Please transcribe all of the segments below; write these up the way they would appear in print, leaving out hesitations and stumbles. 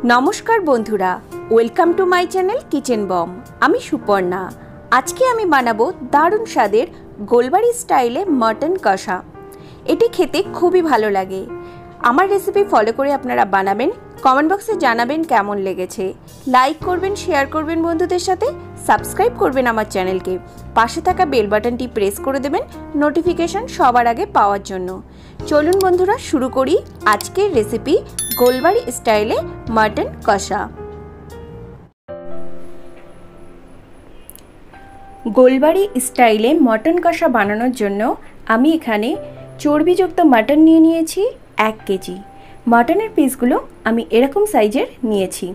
नमस्कार बंधुरा welcome to my channel kitchen बम। आमी सुपर्णा। आज के आमी बानाबो दारुण स्वादेर गोलबाड़ी स्टाइले मटन कषा। एटी खेते खूबई भालो लागे। आमार रेसिपि फलो करे आपनारा बानाबेन, कमेंट बक्से जानाबेन केमन लेगेछे, लाइक करबेन, शेयर करबेन बंधुदेर साथे, सबस्क्राइब करबेन आमार चैनलके, पाशे थाका बेल बाटनटी प्रेस करे देबेन नोटिफिकेशन सबार आगे पाওয়ার জন্য। चलुन बंधुरा शुरू करी आजकेर रेसिपि गोलबाड़ी स्टाइले मटन कषा। गोलबाड़ी स्टाइले मटन कषा बानानोर जन्य आमी एखाने चर्बियुक्त मटन निये नियेछि 1 केजी। मटनेर पिसगुलो आमी एरकम साइजेर नियेछि।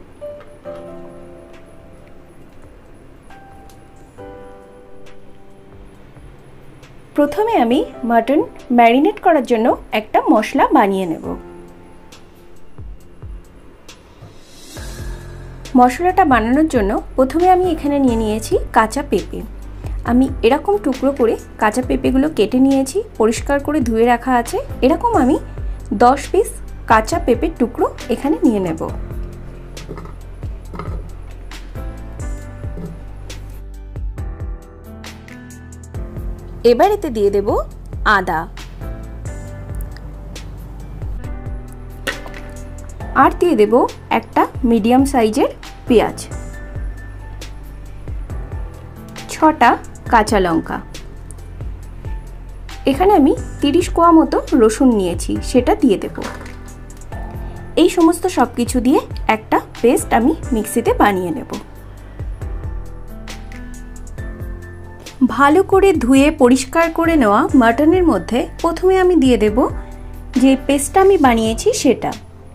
प्रथमे आमी मटन मैरिनेट करार जन्य एकटा मशला बानिये नेब। मशलाटा बानानोर जन्य प्रथमे आमी एखाने निये नियेछि काँचा पेঁপে। आमी एरकम टुकरो करे काँचा पेঁপেগুলো केटे नियेछि, परिष्कार करे धुए राखा आछे। एरकम आमी 10 पिस काँचा पेঁপের टुकरो एखाने निये नेब। एबार एते दिए देब आदा और दिए देब एकटा मीडियम साइजेर पेঁয়াজ, 6टा काँचा लंका। एखाने आमी 30 कोয়া मतो रसुन निয়েছি, सेटा दिए देब। এই সমস্ত সবকিছু দিয়ে একটা পেস্ট আমি মিক্সিতে বানিয়ে নেব। ভালো করে ধুয়ে পরিষ্কার করে নেওয়া মাটনের মধ্যে প্রথমে আমি দিয়ে দেব যে পেস্টটা আমি বানিয়েছি সেটা।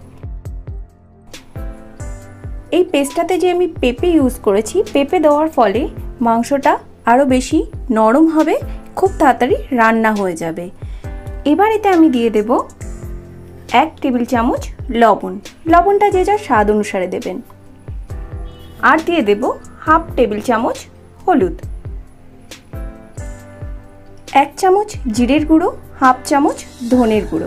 এই পেস্টটাতে যে আমি পেঁপে ইউজ করেছি, পেঁপে দেওয়ার ফলে মাংসটা আরো বেশি নরম হবে, খুব তাড়াতাড়ি রান্না হয়ে যাবে। এবার এতে আমি দিয়ে দেব 1 টেবিল চামচ লবণ। লবণটা যে যার স্বাদ অনুসারে দেবেন। আর দিয়ে দেব হাফ টেবিল চামচ হলুদ, 1 চামচ জিরের গুঁড়ো, হাফ চামচ ধনের গুঁড়ো,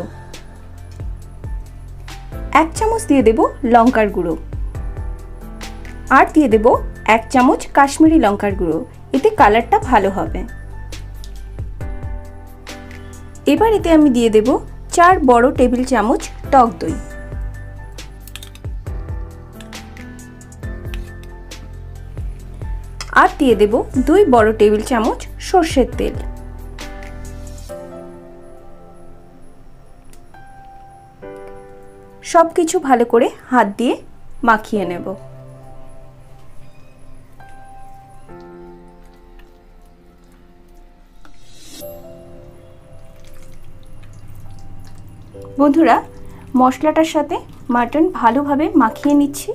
1 চামচ দিয়ে দেব লঙ্কার গুঁড়ো, আর দিয়ে দেব 1 চামচ কাশ্মীরি লঙ্কার গুঁড়ো। এতে কালারটা ভালো হবে। এবার এতে আমি দিয়ে দেব 4 বড় টেবিল চামচ টক দই, আর দিয়ে দেব 2 বড় টেবিল চামচ সরষের তেল। সবকিছু ভালো করে হাত দিয়ে মাখিয়ে নেব। বন্ধুরা, মশলাটার সাথে মাটন ভালোভাবে মাখিয়ে নিচ্ছি।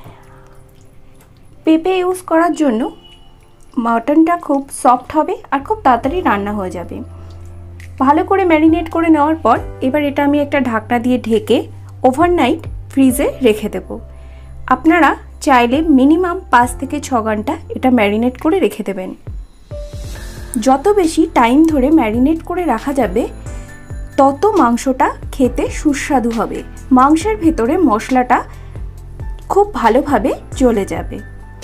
পেঁপে ইউজ করার জন্য মাটনটা খুব সফট হবে আর খুব তাড়াতাড়ি রান্না হয়ে যাবে। ভালো করে ম্যারিনেট করে নেওয়ার পর এবার এটা আমি একটা ঢাকনা দিয়ে ঢেকে ওভারনাইট ফ্রিজে রেখে দেব। আপনারা চাইলে মিনিমাম 5 থেকে 6 ঘন্টা এটা ম্যারিনেট করে রেখে দেবেন। যত বেশি টাইম ধরে ম্যারিনেট করে রাখা যাবে তত মাংসটা খেতে সুস্বাদু হবে। মাংসের ভেতরে মশলাটা খুব ভালোভাবে চলে যাবে।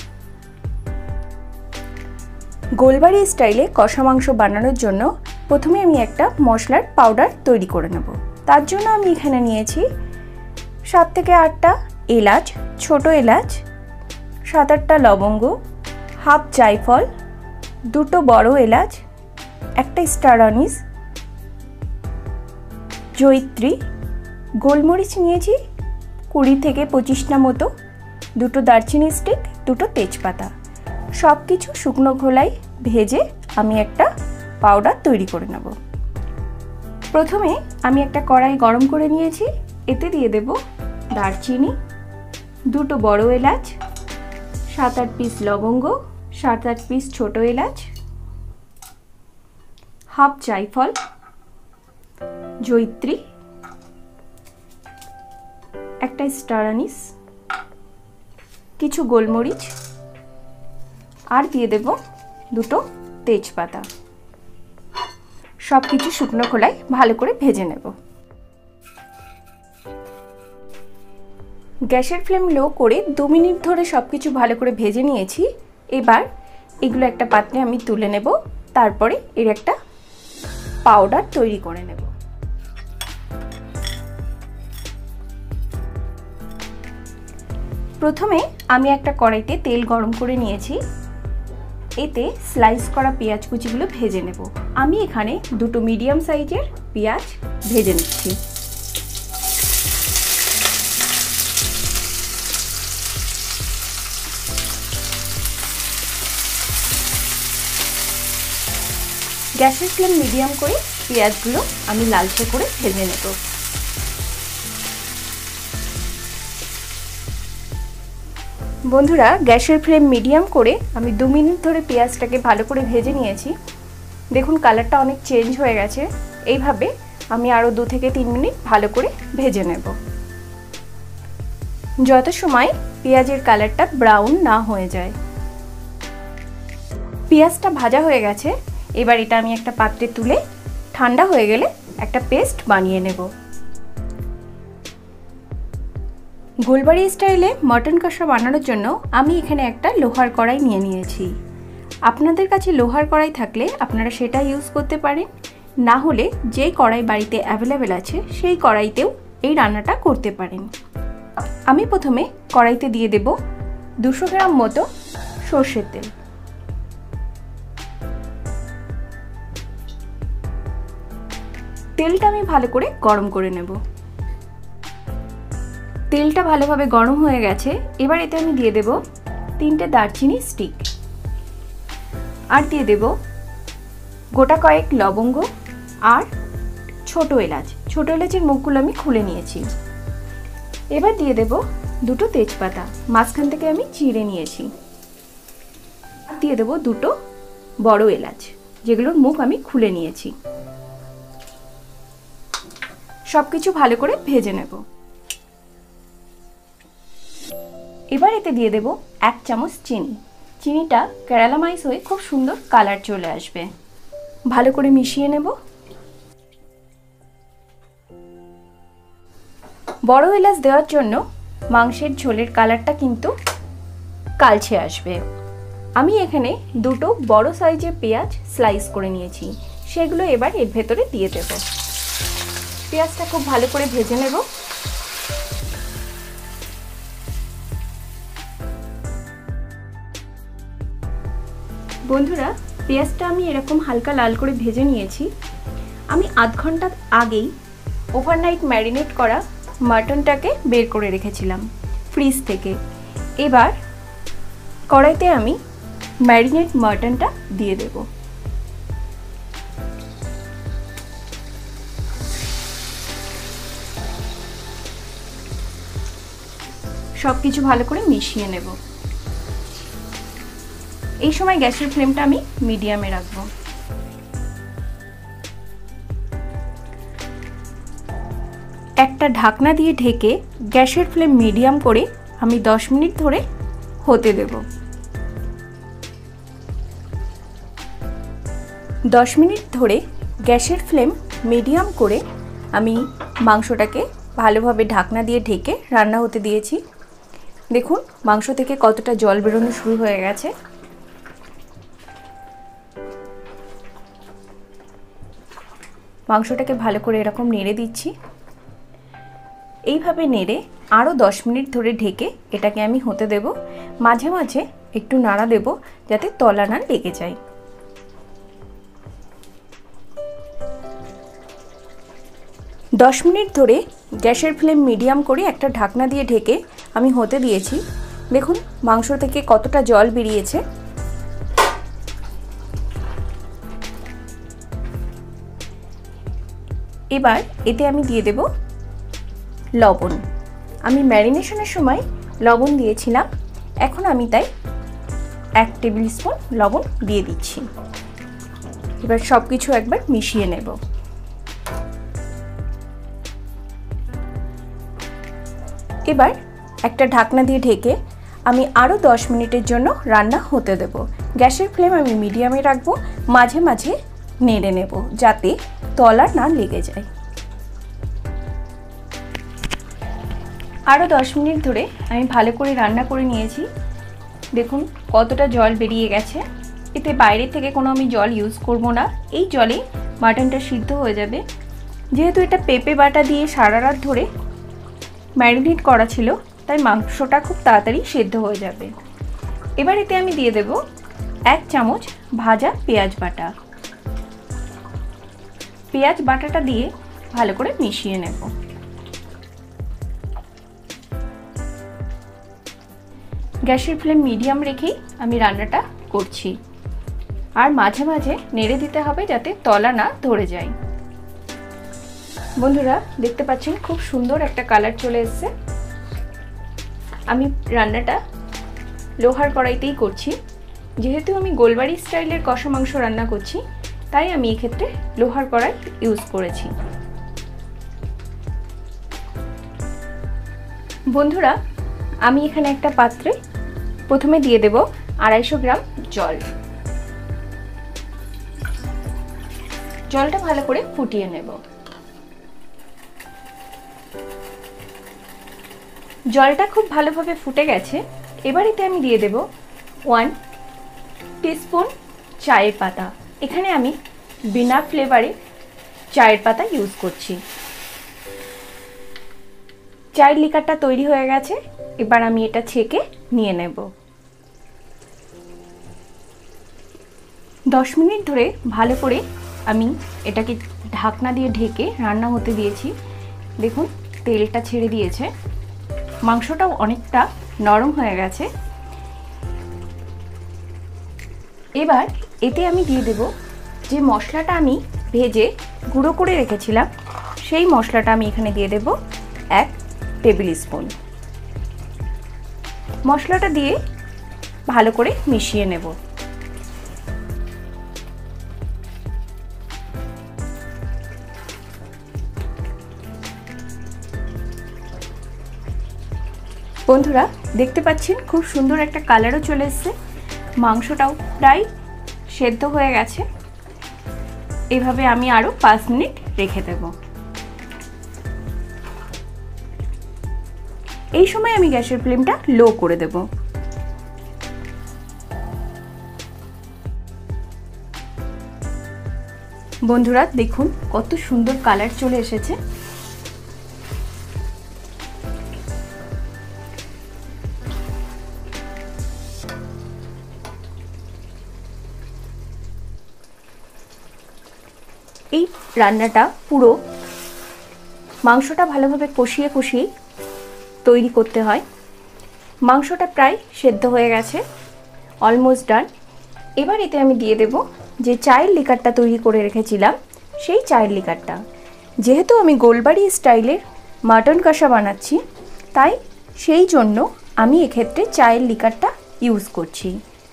গোলবাড়ি স্টাইলে কষা মাংস বানানোর জন্য প্রথমে আমি একটা মশলার পাউডার তৈরি করে নেব। তার জন্য আমি এখানে নিয়েছি 7 থেকে 8টা এলাচ, ছোট এলাচ, 7-8টা লবঙ্গ, হাফ জায়ফল, 2টো বড় এলাচ, একটা স্টার আনিস, জয়িত্রী, গোলমরিচ নিয়েছি 20 থেকে 25টা মতো, 2টো দারচিনি স্টিক, 2টো তেজপাতা। সব কিছু শুকনো খোলায় ভেজে আমি একটা পাউডার তৈরি করে নেব। প্রথমে আমি একটা কড়াই গরম করে নিয়েছি। এতে দিয়ে দেব দারচিনি, 2টো বড় এলাচ, 7-8 পিস লবঙ্গ, 7-8 পিস ছোট এলাচ, হাফ জায়ফল, জয়িত্রী, একটা স্টার আনিস, কিছু গোলমরিচ, আর দিয়ে দেব 2টো তেজপাতা। সবকিছু শুকনো খোলায় ভালো করে ভেজে নেব। গ্যাসের ফ্লেম লো করে 2 মিনিট ধরে সব কিছু ভালো করে ভেজে নিয়েছি। এবার এগুলো একটা পাত্রে আমি তুলে নেব, তারপরে এর একটা পাউডার তৈরি করে নেব। প্রথমে আমি একটা কড়াইতে তেল গরম করে নিয়েছি, এতে স্লাইস করা পেঁয়াজ কুচিগুলো ভেজে নেব। আমি এখানে দুটো মিডিয়াম সাইজের পেঁয়াজ ভেজে নিচ্ছি। গ্যাসের ফ্লেম মিডিয়াম করে পেঁয়াজগুলো আমি লালচে করে ভেজে নেব। বন্ধুরা, গ্যাসের ফ্লেম মিডিয়াম করে আমি 2 মিনিট ধরে পেঁয়াজটাকে ভালো করে ভেজে নিয়েছি। দেখুন কালারটা অনেক চেঞ্জ হয়ে গেছে। এইভাবে আমি আরও 2 থেকে 3 মিনিট ভালো করে ভেজে নেব, যত সময় পেঁয়াজের কালারটা ব্রাউন না হয়ে যায়। পেঁয়াজটা ভাজা হয়ে গেছে, এবার এটা আমি একটা পাত্রে তুলে ঠান্ডা হয়ে গেলে একটা পেস্ট বানিয়ে নেব। গোলবাড়ি স্টাইলে মটন কষা বানানোর জন্য আমি এখানে একটা লোহার কড়াই নিয়ে নিয়েছি। আপনাদের কাছে লোহার কড়াই থাকলে আপনারা সেটা ইউজ করতে পারেন, না হলে যেই কড়াই বাড়িতে অ্যাভেলেবেল আছে সেই কড়াইতেও এই রান্নাটা করতে পারেন। আমি প্রথমে কড়াইতে দিয়ে দেব 200 গ্রাম মতো সর্ষের তেল। তেলটা আমি ভালো করে গরম করে নেব। তেলটা ভালোভাবে গরম হয়ে গেছে, এবার এতে আমি দিয়ে দেব 3টে দারচিনি স্টিক, আর দিয়ে দেব গোটা কয়েক লবঙ্গ আর ছোট এলাচ। ছোট এলাচের মুখগুলো আমি খুলে নিয়েছি। এবার দিয়ে দেব 2টো তেজপাতা, মাঝখান থেকে আমি চিড়ে নিয়েছি। আর দিয়ে দেব 2টো বড় এলাচ, যেগুলোর মুখ আমি খুলে নিয়েছি। সবকিছু ভালো করে ভেজে নেব। এবার এতে দিয়ে দেব 1 চামচ চিনি। চিনিটা ক্যারামেলাইজ হয়ে খুব সুন্দর কালার চলে আসবে। ভালো করে মিশিয়ে নেব। বড় এলাচ দেওয়ার জন্য মাংসের ঝোলের কালারটা কিন্তু কালচে আসবে। আমি এখানে 2টো বড় সাইজের পেঁয়াজ স্লাইস করে নিয়েছি, সেগুলো এবার এর ভেতরে দিয়ে দেব। পেঁয়াজটা খুব ভালো করে ভেজে নেব। বন্ধুরা, পেঁয়াজটা আমি এরকম হালকা লাল করে ভেজে নিয়েছি। আমি আধ ঘন্টা আগেই ওভারনাইট ম্যারিনেট করা মাটনটাকে বের করে রেখেছিলাম ফ্রিজ থেকে। এবার কড়াইতে আমি ম্যারিনেট মাটনটা দিয়ে দেব। সব কিছু ভালো করে মিশিয়ে নেব। এই সময় গ্যাসের ফ্লেমটা আমি মিডিয়ামে রাখব। একটা ঢাকনা দিয়ে ঢেকে গ্যাসের ফ্লেম মিডিয়াম করে আমি 10 মিনিট ধরে হতে দেব। 10 মিনিট ধরে গ্যাসের ফ্লেম মিডিয়াম করে আমি মাংসটাকে ভালোভাবে ঢাকনা দিয়ে ঢেকে রান্না হতে দিয়েছি। দেখুন মাংস থেকে কতটা জল বেরোনো শুরু হয়ে গেছে। মাংসটাকে ভালো করে এরকম নেড়ে দিচ্ছি। এইভাবে নেড়ে আরও 10 মিনিট ধরে ঢেকে এটাকে আমি হতে দেব। মাঝে মাঝে একটু নাড়া দেব যাতে তলা না লেগে যায়। 10 মিনিট ধরে গ্যাসের ফ্লেম মিডিয়াম করে একটা ঢাকনা দিয়ে ঢেকে আমি হতে দিয়েছি। দেখুন মাংস থেকে কতটা জল বেরিয়েছে। এবার এতে আমি দিয়ে দেব লবণ। আমি ম্যারিনেশনের সময় লবণ দিয়েছিলাম, এখন আমি তাই 1 টেবিল স্পুন লবণ দিয়ে দিচ্ছি। এবার সব কিছু একবার মিশিয়ে নেব। এবার একটা ঢাকনা দিয়ে ঢেকে আমি আরও 10 মিনিটের জন্য রান্না হতে দেব। গ্যাসের ফ্লেম আমি মিডিয়ামে রাখবো, মাঝে মাঝে নেড়ে নেব যাতে তলা না লেগে যায়। আরও 10 মিনিট ধরে আমি ভালো করে রান্না করে নিয়েছি। দেখুন কতটা জল বেরিয়ে গেছে। এতে বাইরে থেকে কোনো আমি জল ইউজ করব না, এই জলে মাটনটা সিদ্ধ হয়ে যাবে। যেহেতু এটা পেঁপে বাটা দিয়ে সারা রাত ধরে ম্যারিনেট করা ছিল, তাই মাংসটা খুব তাড়াতাড়ি সিদ্ধ হয়ে যাবে। এবার এতে আমি দিয়ে দেব 1 চামচ ভাজা পেঁয়াজ বাটা। পেঁয়াজ বাটাটা দিয়ে ভালো করে মিশিয়ে নেব। গ্যাসের ফ্লেম মিডিয়াম রেখেই আমি রান্নাটা করছি, আর মাঝে মাঝে নেড়ে দিতে হবে যাতে তলা না ধরে যায়। বন্ধুরা দেখতে পাচ্ছেন খুব সুন্দর একটা কালার চলে এসেছে। আমি রান্নাটা লোহার কড়াইতেই করছি। যেহেতু আমি গোলবাড়ি স্টাইলের কষা মাংস রান্না করছি, তাই আমি এক্ষেত্রে লোহার কড়াই ইউজ করেছি। বন্ধুরা আমি এখানে একটা পাত্রে প্রথমে দিয়ে দেব 250 গ্রাম জল। জলটা ভালো করে ফুটিয়ে নেব। জলটা খুব ভালোভাবে ফুটে গেছে। এবার এতে আমি দিয়ে দেব 1 টিস্পুন চায়ের পাতা। এখানে আমি বিনা ফ্লেভারে চায়ের পাতা ইউজ করছি। চায়ের লিকারটা তৈরি হয়ে গেছে। এবার আমি এটা ছেঁকে নিয়ে নেব। 10 মিনিট ধরে ভালো করে আমি এটাকে ঢাকনা দিয়ে ঢেকে রান্না হতে দিয়েছি। দেখুন তেলটা ছেড়ে দিয়েছে, মাংসটাও অনেকটা নরম হয়ে গেছে। এবার এতে আমি দিয়ে দেব যে মশলাটা আমি ভেজে গুঁড়ো করে রেখেছিলাম, সেই মশলাটা আমি এখানে দিয়ে দেব 1 টেবিল স্পুন। মশলাটা দিয়ে ভালো করে মিশিয়ে নেব। বন্ধুরা দেখতে পাচ্ছেন খুব সুন্দর একটা কালারও চলে এসেছে। মাংসটাও প্রায় সেদ্ধ হয়ে গেছে। এভাবে আমি আরও 5 মিনিট রেখে দেব। এই সময় আমি গ্যাসের ফ্লেমটা লো করে দেব। বন্ধুরা দেখুন কত সুন্দর কালার চলে এসেছে। এই রান্নাটা পুরো মাংসটা ভালোভাবে কষিয়ে কষিয়ে তৈরি করতে হয়। মাংসটা প্রায় সেদ্ধ হয়ে গেছে, অলমোস্ট ডান। এবার এতে আমি দিয়ে দেব যে চায়ের লিকারটা তৈরি করে রেখেছিলাম, সেই চায়ের লিকারটা। যেহেতু আমি গোলবাড়ি স্টাইলের মাটন কষা বানাচ্ছি, তাই সেই জন্য আমি এক্ষেত্রে চায়ের লিকারটা ইউজ করছি।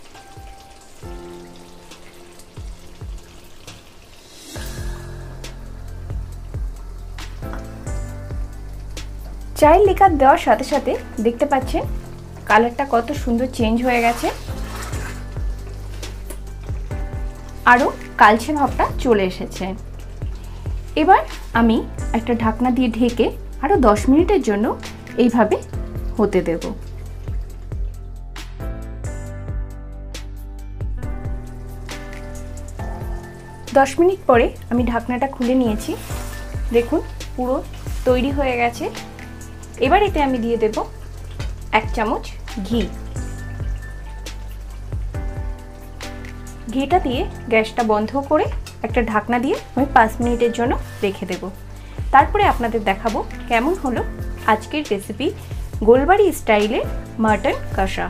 চায়ের লিকার দেওয়ার সাথে সাথে দেখতে পাচ্ছেন কালারটা কত সুন্দর চেঞ্জ হয়ে গেছে, আরও কালচে ভাবটা চলে এসেছে। এবার আমি একটা ঢাকনা দিয়ে ঢেকে আরও 10 মিনিটের জন্য এইভাবে হতে দেব। 10 মিনিট পরে আমি ঢাকনাটা খুলে নিয়েছি। দেখুন পুরো তৈরি হয়ে গেছে। এবার এতে আমি দিয়ে দেব 1 চামচ ঘি। ঘিটা দিয়ে গ্যাসটা বন্ধ করে একটা ঢাকনা দিয়ে আমি 5 মিনিটের জন্য রেখে দেব। তারপরে আপনাদের দেখাবো কেমন হলো আজকের রেসিপি গোলবাড়ি স্টাইলে মাটন কষা।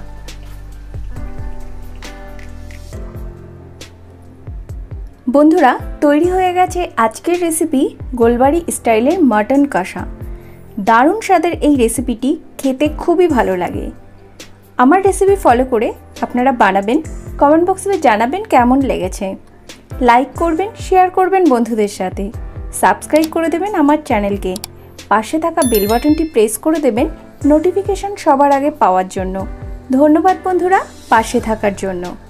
বন্ধুরা তৈরি হয়ে গেছে আজকের রেসিপি গোলবাড়ি স্টাইলের মাটন কষা। দারুণ স্বাদের এই রেসিপিটি খেতে খুবই ভালো লাগে। আমার রেসিপি ফলো করে আপনারা বানাবেন, কমেন্ট বক্সে জানাবেন কেমন লেগেছে। লাইক করবেন, শেয়ার করবেন বন্ধুদের সাথে, সাবস্ক্রাইব করে দেবেন আমার চ্যানেলকে। পাশে থাকা বেল বাটনটি প্রেস করে দেবেন নোটিফিকেশন সবার আগে পাওয়ার জন্য। ধন্যবাদ বন্ধুরা পাশে থাকার জন্য।